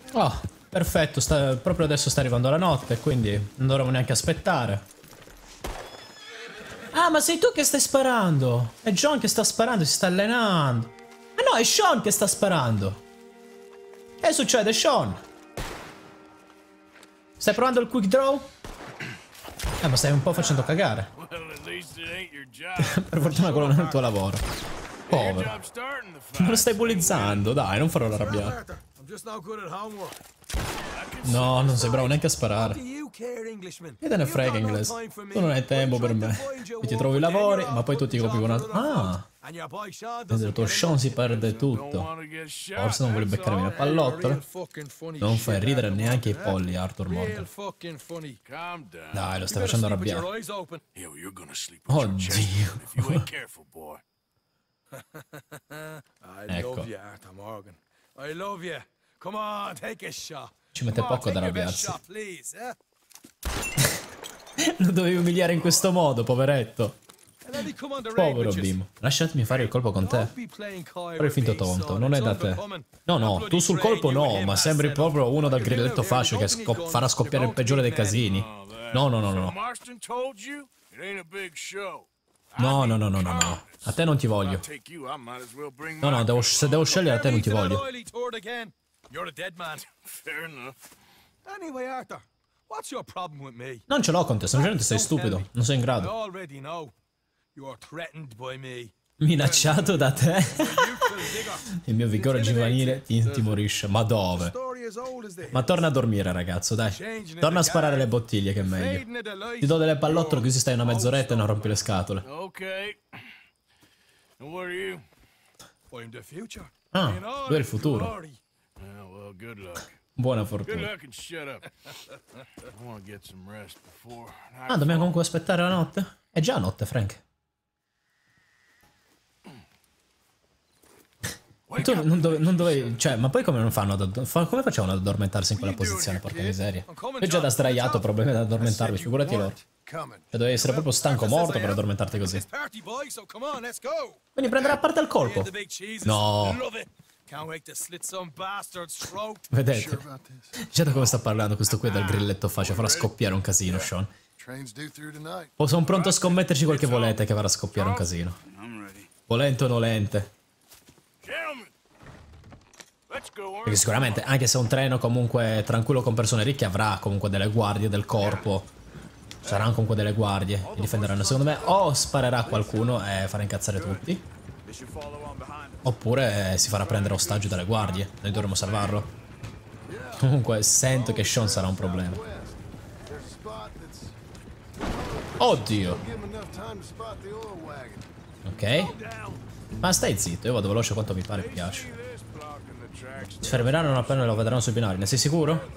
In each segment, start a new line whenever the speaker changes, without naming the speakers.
Oh, perfetto, proprio adesso sta arrivando la notte, quindi non dovremo neanche aspettare. Ah, ma sei tu che stai sparando! È John che sta sparando, si sta allenando. Ah no, è Sean che sta sparando. Che succede, Sean? Stai provando il quick draw? Ma stai un po' facendo cagare. Per fortuna quello non è il tuo lavoro. Povero. Non lo stai bullizzando, dai, non farò arrabbiare. No, non sei bravo neanche a sparare. Che te ne frega inglese? Tu non hai tempo per me. E ti trovi i lavori, ma poi tu ti copi con altro. Ah! Mentre il tuo Sean si perde tutto. Forse non vuole beccarmi la pallottole? Non fai ridere neanche i polli, Arthur Morgan. Dai, lo stai facendo arrabbiare. Oddio. Ecco. Ci mette poco ad arrabbiarsi. Lo dovevi umiliare in questo modo, poveretto. Povero Bim. Lasciatemi fare il colpo con te. Fare il finto tonto, non è da te. No, no, tu sul colpo no, ma sembri proprio uno dal grilletto fascio che farà scoppiare il peggiore dei casini. No, no, no, no. No, no, no, no, no, no. A te non ti voglio. No, no, se devo scegliere a te non ti voglio. Non ce l'ho con te, semplicemente sei stupido. Non sei in grado. Minacciato da te? Il mio vigore giovanile ti intimorisce. Ma dove? Ma torna a dormire, ragazzo, dai. Torna a sparare le bottiglie, che è meglio. Ti do delle pallottole così stai una mezz'oretta e non rompi le scatole. Ah, lui è il futuro. Buona fortuna. Ah, dobbiamo comunque aspettare la notte? È già notte, Frank. Tu non dovevi... Cioè, ma poi come non fanno come facevano ad addormentarsi in quella posizione, porca miseria? Io già da sdraiato ho problemi ad addormentarmi, figurati loro. Cioè, dovevi essere proprio stanco morto per addormentarti così. Quindi prenderà a parte il colpo? No. Vedete? Già da come sta parlando questo qui dal grilletto faccia, farà scoppiare un casino, Sean. Sono pronto a scommetterci quel che volete che farà scoppiare un casino. Volente o nolente. Perché sicuramente, anche se è un treno comunque tranquillo con persone ricche, avrà comunque delle guardie del corpo. Saranno comunque delle guardie che difenderanno. Secondo me o sparerà a qualcuno e farà incazzare tutti, oppure si farà prendere ostaggio dalle guardie. Noi dovremo salvarlo. Comunque sento che Sean sarà un problema. Oddio. Ok. Ma stai zitto, io vado veloce quanto mi pare, mi piace. Si fermeranno non appena lo vedranno sui binari, ne sei sicuro?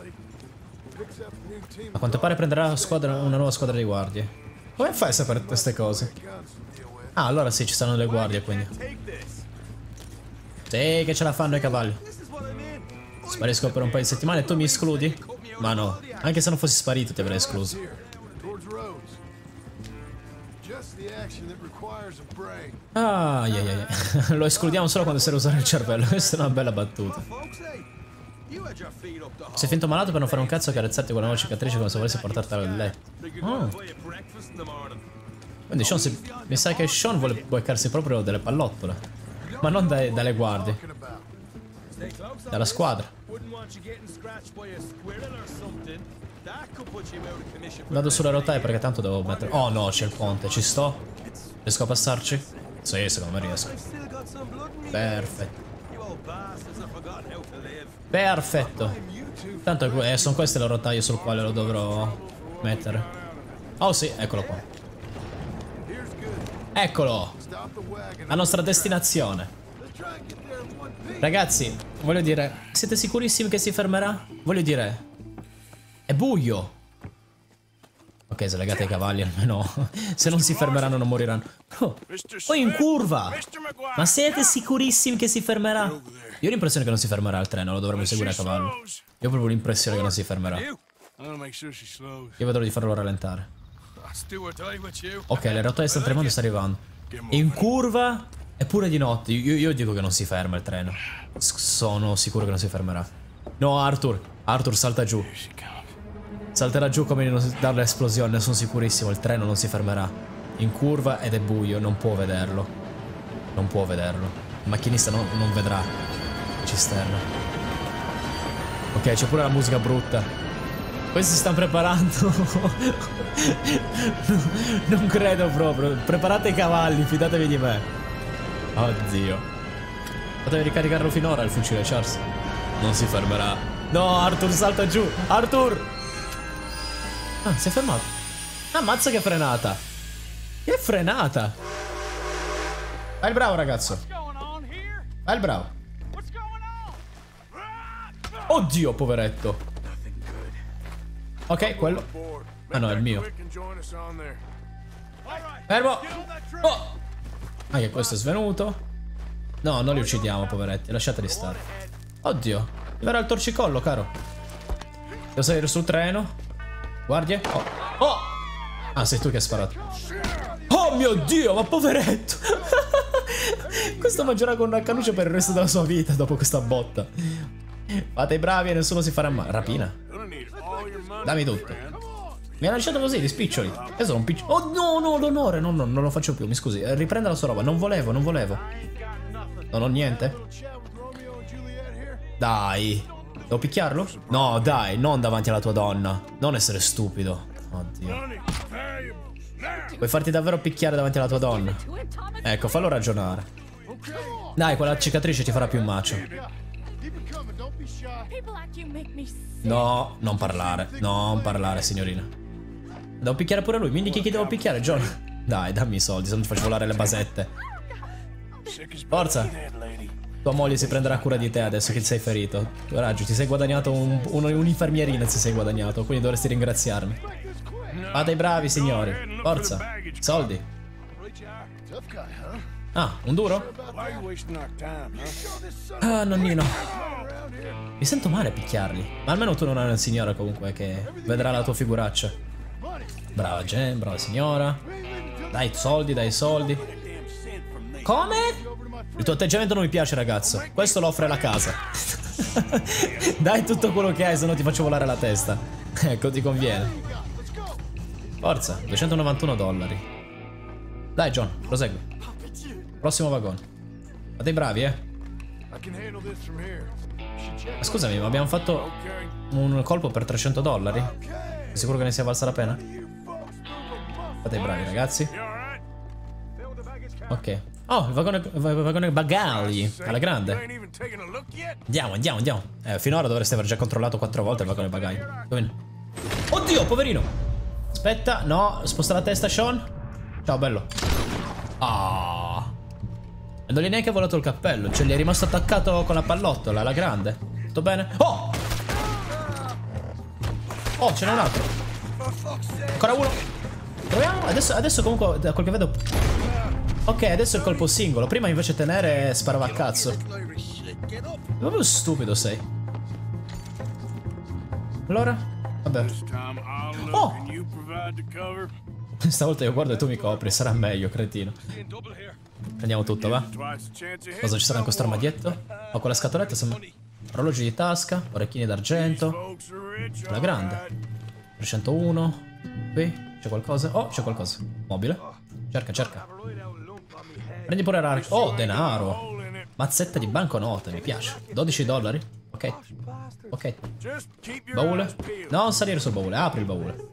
A quanto pare prenderà una nuova squadra di guardie. Come fai a sapere queste cose? Ah, allora sì, ci saranno le guardie, quindi. Sì, che ce la fanno i cavalli. Sparisco per un paio di settimane e tu mi escludi? Ma no, anche se non fossi sparito ti avrei escluso. Ah, lo escludiamo solo quando serve usare il cervello. Questa è una bella battuta. Sei finto malato per non fare un cazzo e carezzarti con una nuova cicatrice come se volessi portartela a letto. Oh. Quindi Sean mi sa che Sean vuole beccarsi proprio delle pallottole. Ma non dalle guardie. Dalla squadra. Vado sulle rotaie perché tanto devo mettere... Oh no, c'è il ponte, ci sto? Riesco a passarci? Sì, secondo me riesco. Perfetto. Perfetto. Tanto sono queste le rotaie sul quale lo dovrò mettere. Oh sì, eccolo qua. Eccolo. La nostra destinazione. Ragazzi, voglio dire, siete sicurissimi che si fermerà? Voglio dire, è buio. Ok, se legate ai cavalli almeno. Se non si fermeranno non moriranno. Oh, poi in curva. Ma siete sicurissimi che si fermerà? Io ho l'impressione che non si fermerà il treno, lo dovremmo seguire a cavallo. Io ho proprio l'impressione che non si fermerà. Io vedrò di farlo rallentare. Ok, le rotaie stanno tremando e sta arrivando. E in curva... Eppure di notte, io dico che non si ferma il treno. Sono sicuro che non si fermerà. No, Arthur. Arthur, salta giù. Salterà giù come dall'esplosione, ne sono sicurissimo. Il treno non si fermerà. In curva ed è buio, non può vederlo. Non può vederlo. Il macchinista non vedrà la cisterna. Ok, c'è pure la musica brutta. Questi si stanno preparando. Non credo proprio. Preparate i cavalli, fidatevi di me. Oddio. Potevi ricaricarlo finora il fucile, Charles. Non si fermerà. No, Arthur, salta giù. Arthur! Ah, si è fermato. Ammazza che frenata. Che frenata. Vai il bravo, ragazzo. Vai il bravo. Oddio, poveretto. Ok, quello. Ah no, è il mio. Fermo. Oh. Ah, che questo è svenuto. No, non li uccidiamo, poveretti. Lasciateli stare. Oddio. Arriverà il torcicollo, caro. Devo salire sul treno. Guardie. Oh. Oh. Ah, sei tu che hai sparato. Oh mio Dio, ma poveretto. Questo mangerà con una cannuccia per il resto della sua vita dopo questa botta. Fate i bravi e nessuno si farà male. Rapina. Dammi tutto. Mi ha lasciato così, di spiccioli. Io sono un picciolo. Oh no, no, l'onore. No, no, non lo faccio più, mi scusi. Riprenda la sua roba. Non volevo, non volevo. Non ho niente. Dai. Devo picchiarlo? No, dai, non davanti alla tua donna. Non essere stupido. Oddio. Vuoi farti davvero picchiare davanti alla tua donna? Ecco, fallo ragionare. Dai, quella cicatrice ti farà più macio. No, non parlare. Non parlare, signorina. Devo picchiare pure lui. Mi indichi chi devo picchiare, John? Dai, dammi i soldi, se non ti faccio volare le basette. Forza. Tua moglie si prenderà cura di te adesso che ti sei ferito. Coraggio, ti sei guadagnato un'infermierina, ti sei guadagnato, quindi dovresti ringraziarmi. Fate i bravi, signori. Forza. Soldi. Ah, un duro? Ah, nonnino. Mi sento male a picchiarli. Ma almeno tu non hai una signora comunque che vedrà la tua figuraccia. Brava Jen, brava signora. Dai soldi, dai soldi. Come? Il tuo atteggiamento non mi piace, ragazzo. Questo lo offre la casa. Dai tutto quello che hai, se no ti faccio volare la testa. Ecco, ti conviene. Forza, $291. Dai John, prosegui. Prossimo vagone. Fate i bravi, Ma scusami, ma abbiamo fatto un colpo per $300? Sei sicuro che ne sia valsa la pena? Fate i bravi, ragazzi. Ok. Oh, il vagone bagagli. Alla grande. Andiamo, andiamo, andiamo. Finora dovreste aver già controllato 4 volte il vagone bagagli. Oddio, poverino. Aspetta, no, sposta la testa, Sean. Ciao, bello. Ah. E non gli è neanche volato il cappello. Cioè, gli è rimasto attaccato con la pallottola, alla grande. Tutto bene? Oh! Oh, ce n'è un altro. Ancora uno. Proviamo. Adesso comunque, da quel che vedo... Ok, adesso è il colpo singolo. Prima invece tenere sparava a cazzo. Proprio stupido sei. Allora? Vabbè. Oh! Stavolta io guardo e tu mi copri. Sarà meglio, cretino. Prendiamo tutto, va? Cosa ci sarà in questo armadietto? Ho quella scatoletta, sembra... Orologi di tasca, orecchini d'argento. La grande. 301. Qui, c'è qualcosa? Oh, c'è qualcosa. Mobile. Cerca, cerca. Prendi pure l'arco. Oh, denaro. Mazzetta di banconote, mi piace. $12. Ok. Ok. Baule. No, non salire sul baule, apri il baule.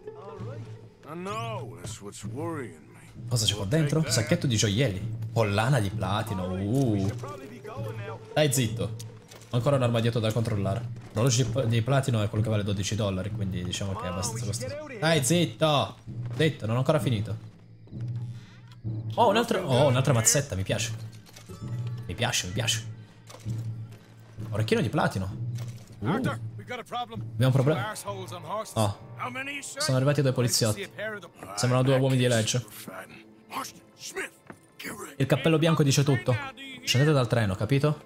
Cosa c'è qua dentro? Sacchetto di gioielli. Collana di platino. Dai zitto. Ancora un armadietto da controllare. L'orologio di platino è quello che vale $12, quindi diciamo che è abbastanza costoso. Dai zitto. Zitto, non ho ancora finito. Oh, un'altra mazzetta, mi piace. Mi piace, mi piace. Orecchino di platino. Abbiamo un problema. Oh, sono arrivati 2 poliziotti. Sembrano 2 uomini di legge. Il cappello bianco dice tutto. Scendete dal treno, capito?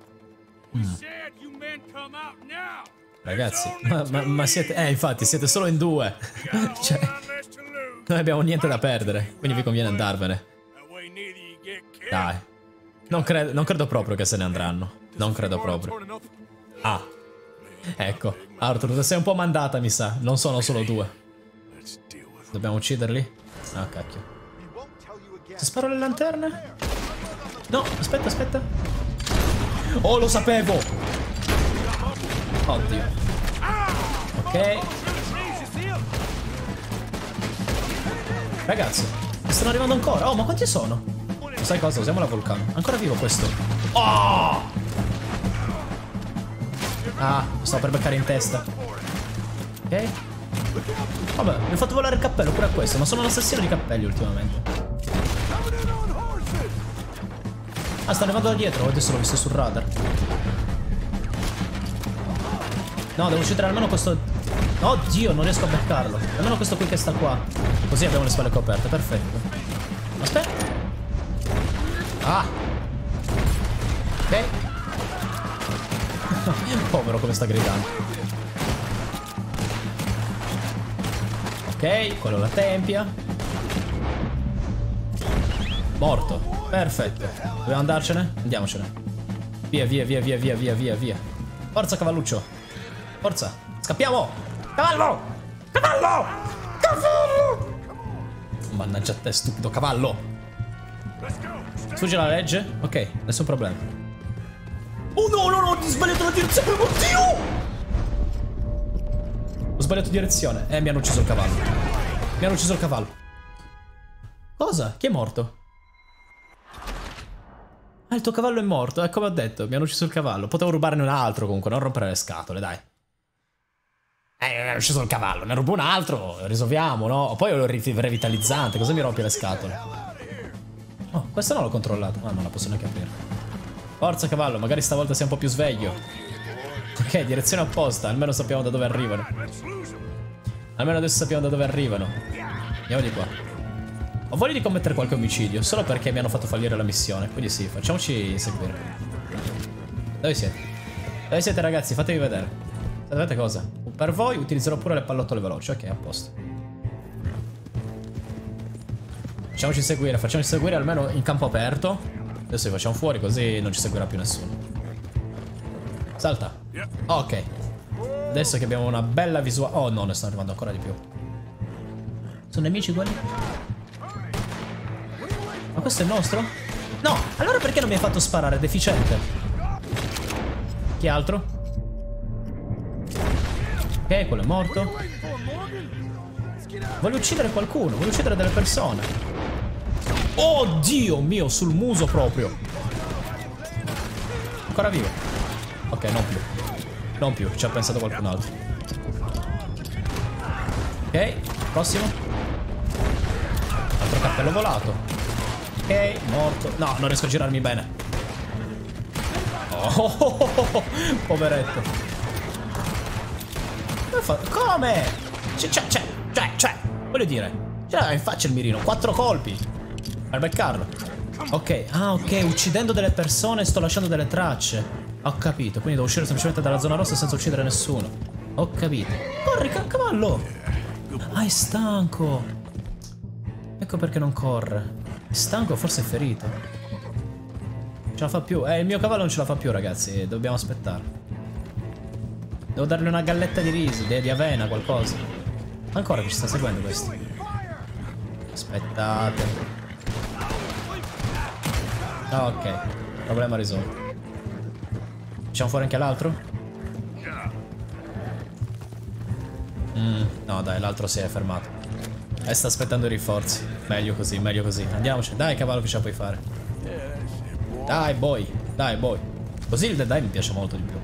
Ragazzi, ma siete... infatti, siete solo in 2. Cioè, non abbiamo niente da perdere, quindi vi conviene andarvene. Dai. Non credo proprio che se ne andranno. Non credo proprio. Ah. Ecco, Arthur, sei un po' mandata, mi sa. Non sono solo due. Dobbiamo ucciderli? Ah, cacchio. Se sparo le lanterne? No, aspetta, aspetta. Oh, lo sapevo! Oddio. Ok. Ragazzi, mi stanno arrivando ancora. Oh, ma quanti sono? Sai cosa? Usiamo la vulcano. Ancora vivo questo. Oh! Ah, sto per beccare in testa. Ok. Vabbè, mi ho fatto volare il cappello pure a questo. Ma sono un assassino di cappelli ultimamente. Ah, sta arrivando da dietro. Adesso l'ho visto sul radar. No, devo uccidere almeno questo. Oddio, non riesco a beccarlo. Almeno questo qui che sta qua. Così abbiamo le spalle coperte, perfetto. Aspetta. Ah. Ok. Povero come sta gridando. Ok, quello la tempia. Morto. Perfetto. Dobbiamo andarcene? Andiamocene. Via, via, via, via, via, via, via, via. Forza, cavalluccio. Forza. Scappiamo. Cavallo! Cavallo! Cavallo! Mannaggia a te, stupido cavallo. Sfugge la legge? Ok, nessun problema. Oh no, no, no, ho sbagliato la direzione. Oddio! Ho sbagliato direzione. Mi hanno ucciso il cavallo. Mi hanno ucciso il cavallo. Cosa? Chi è morto? Ah, il tuo cavallo è morto. Come ho detto, mi hanno ucciso il cavallo. Potevo rubarne un altro comunque, non rompere le scatole, dai. Mi hanno ucciso il cavallo, ne rubo un altro, risolviamo, no? Poi ho il revitalizzante, cosa mi rompi le scatole? Oh, questo non l'ho controllato. Ah, non la posso neanche aprire. Forza cavallo, magari stavolta sei un po' più sveglio. Ok, direzione opposta, almeno sappiamo da dove arrivano. Almeno adesso sappiamo da dove arrivano. Andiamo di qua. Ho voglia di commettere qualche omicidio, solo perché mi hanno fatto fallire la missione. Quindi sì, facciamoci seguire. Dove siete? Dove siete ragazzi? Fatevi vedere. Sapete cosa? Per voi utilizzerò pure le pallottole veloci. Ok, a posto. Facciamoci seguire almeno in campo aperto. Adesso li facciamo fuori così non ci seguirà più nessuno. Salta. Ok. Adesso che abbiamo una bella visuale. Oh no, ne stanno arrivando ancora di più. Sono nemici quelli? Ma questo è il nostro? No, allora perché non mi hai fatto sparare? Deficiente. Chi altro? Ok, quello è morto. Voglio uccidere qualcuno, voglio uccidere delle persone. Oh Dio mio, sul muso proprio. Ancora vivo. Ok, non più. Non più, ci ha pensato qualcun altro. Ok, prossimo. Altro cappello volato. Ok, morto. No, non riesco a girarmi bene. Oh, poveretto. Come? Cioè, voglio dire, ce l'ha in faccia il mirino, 4 colpi per beccarlo. Ok, ah ok, uccidendo delle persone sto lasciando delle tracce. Ho capito, quindi devo uscire semplicemente dalla zona rossa senza uccidere nessuno. Ho capito. Corri, cavallo. Ah, è stanco. Ecco perché non corre. È stanco, forse è ferito. Ce la fa più. Il mio cavallo non ce la fa più, ragazzi, dobbiamo aspettare. Devo dargli una galletta di riso, di avena, qualcosa. Ancora che ci sta seguendo questo. Aspettate. Ok, problema risolto. Facciamo fuori anche l'altro? No dai, l'altro si è fermato. E sta aspettando i rinforzi. Meglio così, meglio così. Andiamoci, dai cavallo che ce la puoi fare. Dai boy, dai boy. Così il Dead Eye mi piace molto di più.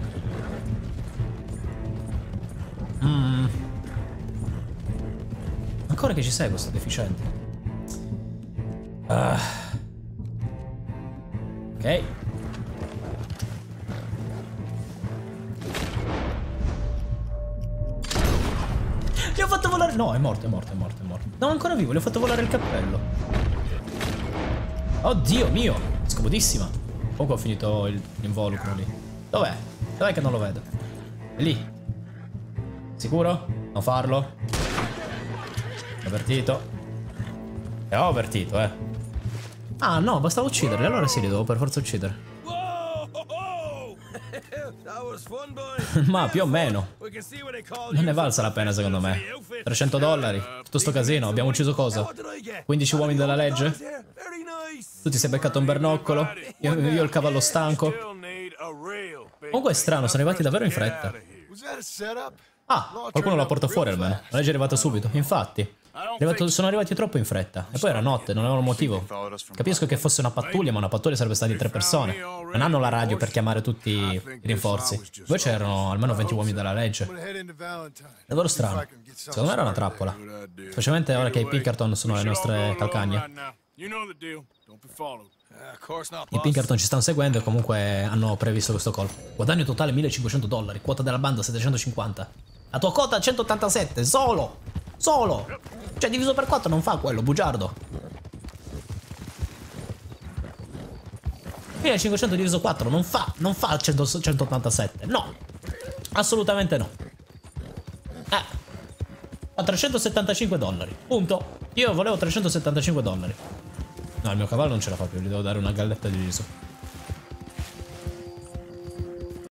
Ancora che ci sei questo deficiente. Ok. Gli ho fatto volare. No, è morto, è morto, è morto, è morto. No, è ancora vivo, gli ho fatto volare il cappello. Oddio mio, scomodissima. Comunque ho finito l'involucro lì. Dov'è? Dov'è che non lo vedo? È lì. Sicuro? Non farlo? Ho avvertito. E ho avvertito, Ah no, bastava ucciderli. Allora sì, li devo per forza uccidere. Ma più o meno. Non ne valsa la pena secondo me. $300. Tutto sto casino. Abbiamo ucciso cosa? 15 uomini della legge? Tu ti sei beccato un bernoccolo? Io il cavallo stanco? Comunque è strano, sono arrivati davvero in fretta. Ah, qualcuno la porta fuori almeno. La legge è arrivata subito. Infatti. Sono arrivati troppo in fretta. E poi era notte, non avevano motivo. Capisco che fosse una pattuglia, ma una pattuglia sarebbe stata di 3 persone. Non hanno la radio per chiamare tutti i rinforzi. Poi c'erano almeno 20 uomini della legge. Davvero strano. Secondo me era una trappola. Specialmente ora che i Pinkerton sono le nostre calcagne. I Pinkerton ci stanno seguendo e comunque hanno previsto questo colpo. Guadagno totale $1500, quota della banda 750. La tua quota 187, solo! Solo! Cioè diviso per 4 non fa quello, bugiardo. 1500 diviso 4 non fa 187, no! Assolutamente no. A $375, punto. Io volevo $375. No, il mio cavallo non ce la fa più, gli devo dare una galletta di riso.